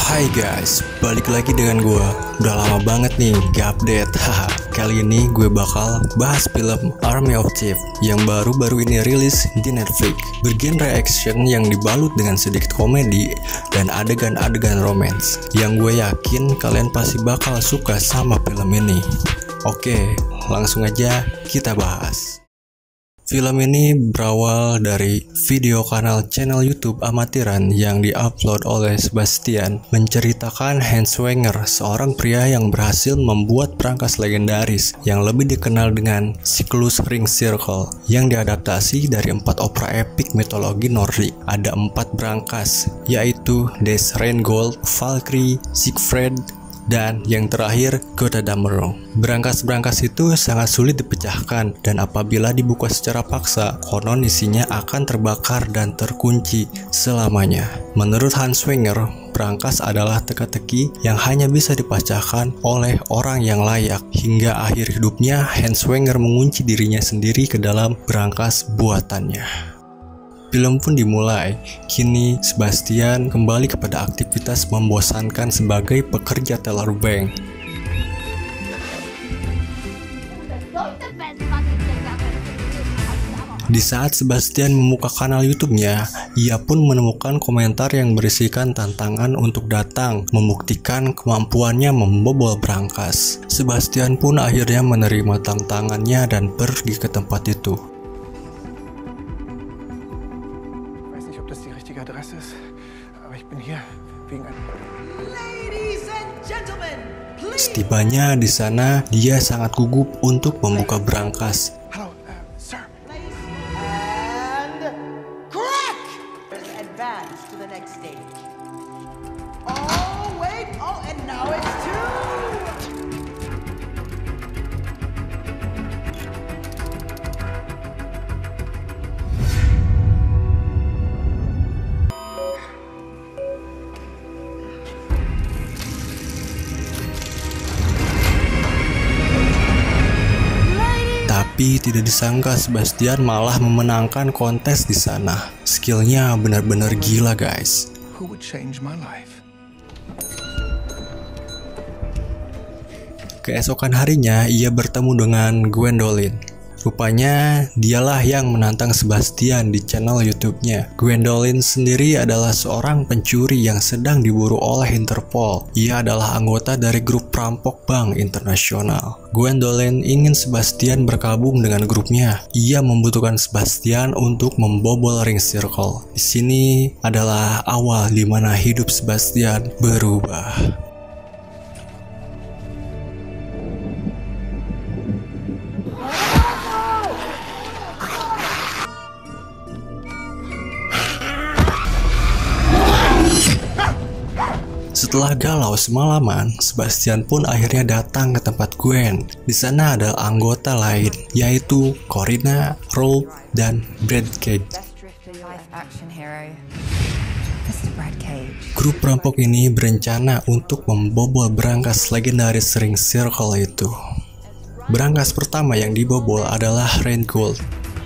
Hai guys, balik lagi dengan gue. Udah lama banget nih gak update. Haha. Kali ini gue bakal bahas film Army of Thieves yang baru-baru ini rilis di Netflix. Bergenre action yang dibalut dengan sedikit komedi dan adegan-adegan romance. Yang gue yakin kalian pasti bakal suka sama film ini. Oke, langsung aja kita bahas. Film ini berawal dari video channel YouTube amatiran yang diupload oleh Sebastian menceritakan Hans Wenger, seorang pria yang berhasil membuat brankas legendaris yang lebih dikenal dengan siklus Ring Circle yang diadaptasi dari 4 opera epik mitologi Nordik. Ada 4 brankas, yaitu Des Rheingold, Valkyrie, Siegfried, dan yang terakhir Götterdämmerung. Brankas-brankas itu sangat sulit dipecahkan dan apabila dibuka secara paksa, konon isinya akan terbakar dan terkunci selamanya. Menurut Hans Wenger, brankas adalah teka-teki yang hanya bisa dipecahkan oleh orang yang layak. Hingga akhir hidupnya, Hans Wenger mengunci dirinya sendiri ke dalam brankas buatannya. Film pun dimulai. Kini Sebastian kembali kepada aktivitas membosankan sebagai pekerja teller bank. Di saat Sebastian membuka kanal YouTube-nya, ia pun menemukan komentar yang berisikan tantangan untuk datang membuktikan kemampuannya membobol brankas. Sebastian pun akhirnya menerima tantangannya dan pergi ke tempat itu. Setibanya di sana, dia sangat gugup untuk membuka brankas. Tapi tidak disangka Sebastian malah memenangkan kontes di sana. Skillnya benar-benar gila guys. Keesokan harinya ia bertemu dengan Gwendolyn. Rupanya dialah yang menantang Sebastian di channel YouTube-nya. Gwendolyn sendiri adalah seorang pencuri yang sedang diburu oleh Interpol. Ia adalah anggota dari grup perampok bank internasional. Gwendolyn ingin Sebastian bergabung dengan grupnya. Ia membutuhkan Sebastian untuk membobol Ring Circle. Di sini adalah awal di mana hidup Sebastian berubah. Setelah galau semalaman, Sebastian pun akhirnya datang ke tempat Gwen. Di sana ada anggota lain, yaitu Corinna, Rolf, dan Brad Cage. Grup perampok ini berencana untuk membobol brankas legendaris Ring Circle itu. Brankas pertama yang dibobol adalah Rheingold.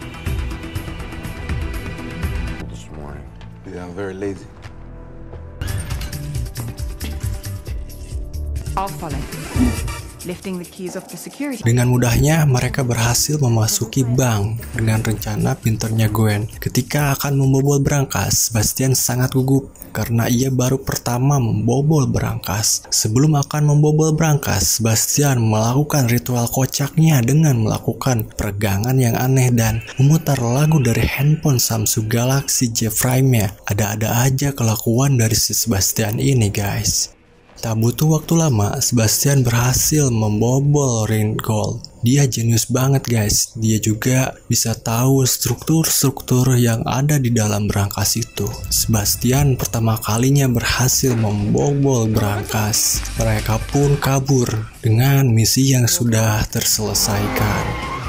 Dengan mudahnya mereka berhasil memasuki bank dengan rencana pinternya Gwen. Ketika akan membobol brankas, Sebastian sangat gugup karena ia baru pertama membobol brankas. Sebelum akan membobol brankas, Sebastian melakukan ritual kocaknya dengan melakukan peregangan yang aneh dan memutar lagu dari handphone Samsung Galaxy J Prime-nya. Ada-ada aja kelakuan dari si Sebastian ini guys. Tak butuh waktu lama, Sebastian berhasil membobol Rheingold. Dia jenius banget guys. Dia juga bisa tahu struktur-struktur yang ada di dalam brankas itu. Sebastian pertama kalinya berhasil membobol brankas. Mereka pun kabur dengan misi yang sudah terselesaikan.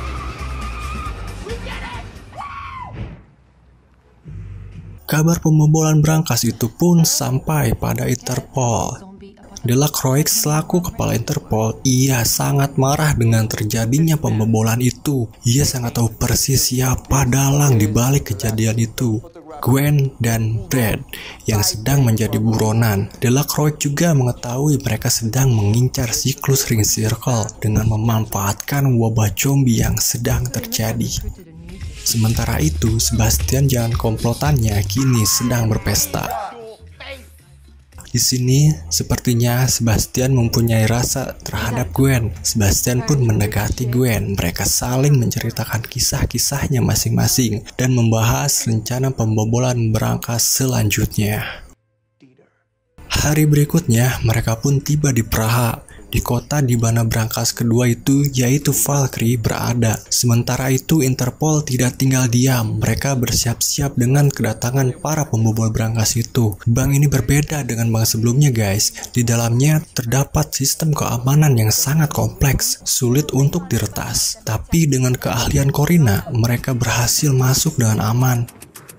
Kabar pembobolan brankas itu pun sampai pada Interpol. Delacroix selaku kepala Interpol, ia sangat marah dengan terjadinya pembobolan itu. Ia sangat tahu persis siapa dalang di balik kejadian itu. Gwen dan Brad yang sedang menjadi buronan. Delacroix juga mengetahui mereka sedang mengincar siklus ring circle dengan memanfaatkan wabah zombie yang sedang terjadi. Sementara itu, Sebastian dan komplotannya kini sedang berpesta. Di sini, sepertinya Sebastian mempunyai rasa terhadap Gwen. Sebastian pun mendekati Gwen. Mereka saling menceritakan kisah-kisahnya masing-masing dan membahas rencana pembobolan berangkas selanjutnya. Hari berikutnya, mereka pun tiba di Praha, di kota di mana berangkas kedua itu, yaitu Valkyrie, berada. Sementara itu, Interpol tidak tinggal diam. Mereka bersiap-siap dengan kedatangan para pembobol berangkas itu. Bank ini berbeda dengan bank sebelumnya, guys. Di dalamnya terdapat sistem keamanan yang sangat kompleks, sulit untuk diretas. Tapi dengan keahlian Corina, mereka berhasil masuk dengan aman.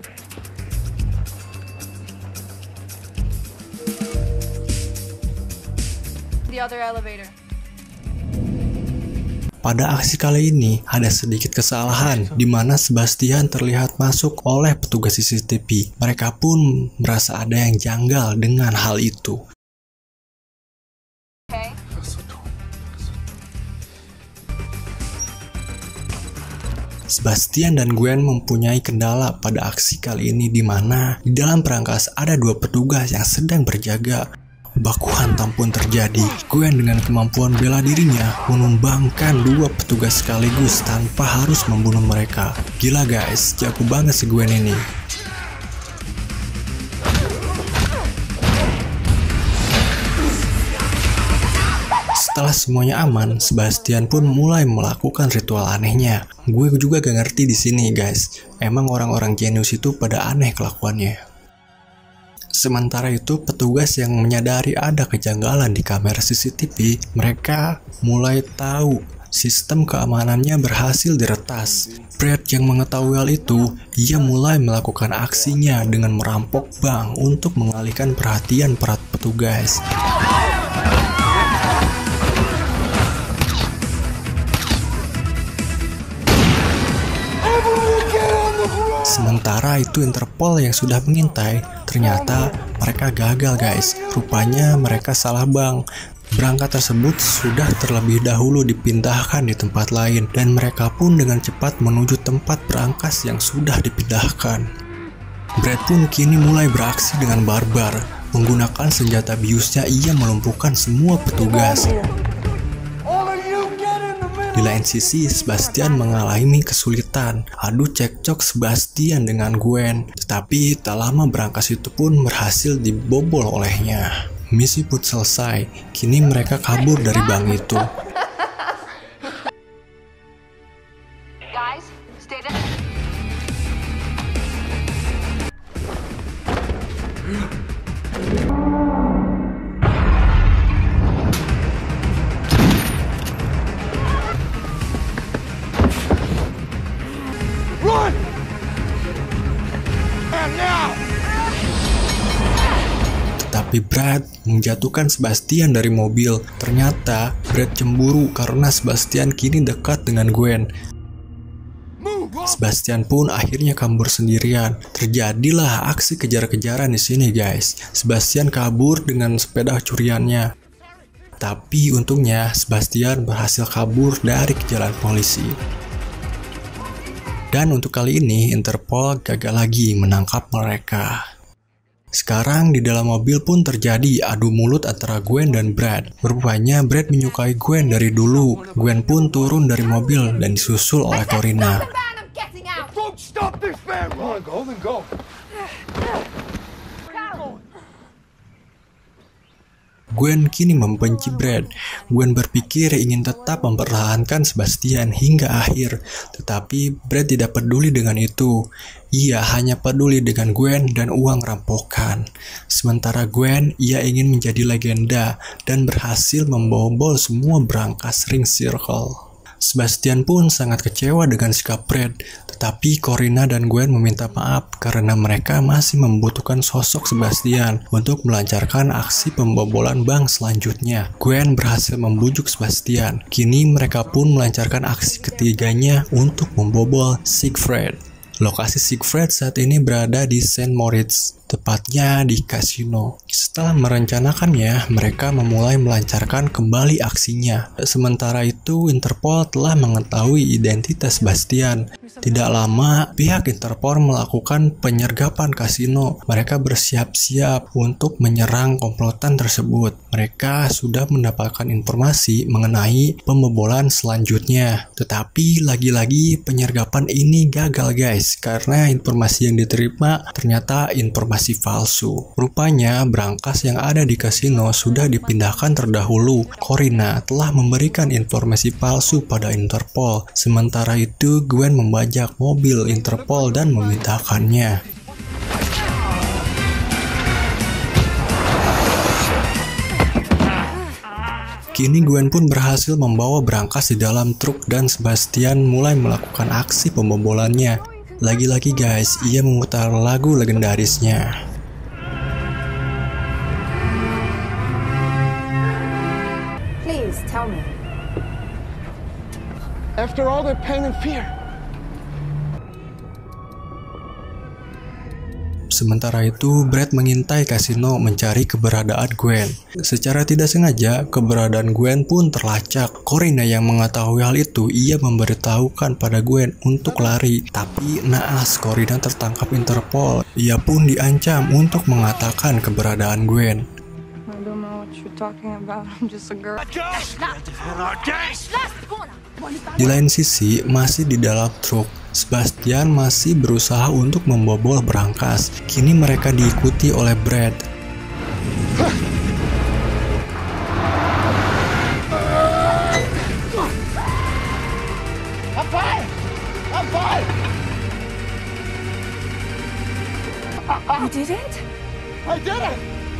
Pada aksi kali ini, ada sedikit kesalahan di mana Sebastian terlihat masuk oleh petugas CCTV. Mereka pun merasa ada yang janggal dengan hal itu. Sebastian dan Gwen mempunyai kendala pada aksi kali ini di mana di dalam perangkas ada dua petugas yang sedang berjaga. Baku hantam pun terjadi. Gwen dengan kemampuan bela dirinya menumbangkan dua petugas sekaligus tanpa harus membunuh mereka. Gila guys, jago banget si Gwen ini. Setelah semuanya aman, Sebastian pun mulai melakukan ritual anehnya. Gue juga gak ngerti di sini guys. Emang orang-orang jenius itu pada aneh kelakuannya. Sementara itu, petugas yang menyadari ada kejanggalan di kamera CCTV, mereka mulai tahu sistem keamanannya berhasil diretas. Brad yang mengetahui hal itu, ia mulai melakukan aksinya dengan merampok bank untuk mengalihkan perhatian para petugas. Sementara itu Interpol yang sudah mengintai, ternyata mereka gagal guys. Rupanya mereka salah bank. Berangkat tersebut sudah terlebih dahulu dipindahkan di tempat lain dan mereka pun dengan cepat menuju tempat berangkas yang sudah dipindahkan. Brad pun kini mulai beraksi dengan barbar. Menggunakan senjata biusnya ia melumpuhkan semua petugas. Di lain sisi, Sebastian mengalami kesulitan. Adu cekcok Sebastian dengan Gwen. Tetapi tak lama berangkas itu pun berhasil dibobol olehnya. Misi pun selesai. Kini mereka kabur dari bank itu. Tapi Brad menjatuhkan Sebastian dari mobil. Ternyata Brad cemburu karena Sebastian kini dekat dengan Gwen. Sebastian pun akhirnya kabur sendirian. Terjadilah aksi kejar-kejaran di sini guys. Sebastian kabur dengan sepeda curiannya. Tapi untungnya Sebastian berhasil kabur dari kejaran polisi. Dan untuk kali ini Interpol gagal lagi menangkap mereka. Sekarang di dalam mobil pun terjadi adu mulut antara Gwen dan Brad. Rupanya Brad menyukai Gwen dari dulu. Gwen pun turun dari mobil dan disusul oleh Corina. Gwen kini membenci Brad. Gwen berpikir ingin tetap mempertahankan Sebastian hingga akhir, tetapi Brad tidak peduli dengan itu. Ia hanya peduli dengan Gwen dan uang rampokan. Sementara Gwen, ia ingin menjadi legenda dan berhasil membobol semua berangkas ring circle. Sebastian pun sangat kecewa dengan sikap Brad, tetapi Corina dan Gwen meminta maaf karena mereka masih membutuhkan sosok Sebastian untuk melancarkan aksi pembobolan bank selanjutnya. Gwen berhasil membujuk Sebastian. Kini mereka pun melancarkan aksi ketiganya untuk membobol Siegfried. Lokasi Siegfried saat ini berada di St. Moritz, tepatnya di kasino. Setelah merencanakannya, mereka memulai melancarkan kembali aksinya. Sementara itu, Interpol telah mengetahui identitas Bastian. Tidak lama, pihak Interpol melakukan penyergapan kasino. Mereka bersiap-siap untuk menyerang komplotan tersebut. Mereka sudah mendapatkan informasi mengenai pembobolan selanjutnya. Tetapi lagi-lagi penyergapan ini gagal guys, karena informasi yang diterima ternyata informasi palsu. Rupanya brankas yang ada di kasino sudah dipindahkan terdahulu. Corina telah memberikan informasi palsu pada Interpol. Sementara itu Gwen membajak mobil Interpol dan memindahkannya. Kini Gwen pun berhasil membawa brankas di dalam truk dan Sebastian mulai melakukan aksi pembobolannya. Lagi-lagi guys, ia memutar lagu legendarisnya. Please tell me. After all their pain and fear. Sementara itu, Brad mengintai kasino mencari keberadaan Gwen. Secara tidak sengaja, keberadaan Gwen pun terlacak. Corina yang mengetahui hal itu, ia memberitahukan pada Gwen untuk lari. Tapi naas, Corina tertangkap Interpol. Ia pun diancam untuk mengatakan keberadaan Gwen. I don't know what you're talking about. I'm just a girl. Di lain sisi, masih di dalam truk, Sebastian masih berusaha untuk membobol brankas. Kini mereka diikuti oleh Brad. You did it? I did it!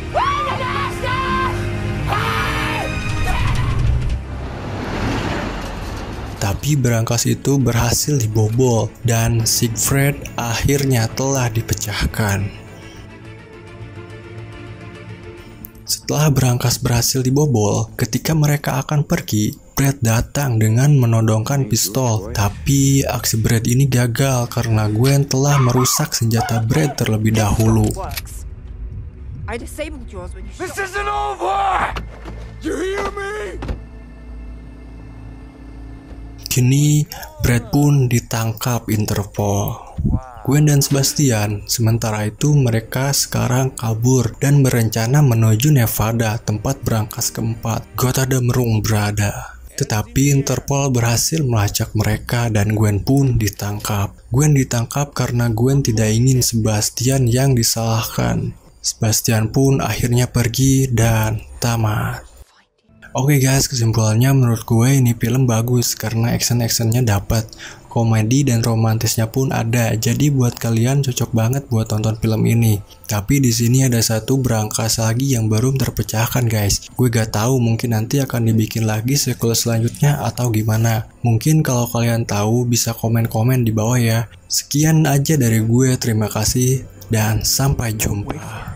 Tapi brankas itu berhasil dibobol dan Siegfried akhirnya telah dipecahkan. Setelah brankas berhasil dibobol, ketika mereka akan pergi, Brad datang dengan menodongkan pistol. Tapi aksi Brad ini gagal karena Gwen telah merusak senjata Brad terlebih dahulu. I disabled yours when you This isn't over! You hear me? Kini, Brad pun ditangkap Interpol. Gwen dan Sebastian, sementara itu mereka sekarang kabur dan berencana menuju Nevada, tempat brankas keempat, Gotterdammerung berada. Tetapi Interpol berhasil melacak mereka dan Gwen pun ditangkap. Gwen ditangkap karena Gwen tidak ingin Sebastian yang disalahkan. Sebastian pun akhirnya pergi dan tamat. Oke guys, kesimpulannya menurut gue ini film bagus karena action-actionnya dapat, komedi dan romantisnya pun ada. Jadi buat kalian cocok banget buat tonton film ini. Tapi di sini ada satu brankas lagi yang belum terpecahkan guys. Gue gak tahu, mungkin nanti akan dibikin lagi sequel selanjutnya atau gimana. Mungkin kalau kalian tahu bisa komen-komen di bawah ya. Sekian aja dari gue, terima kasih dan sampai jumpa.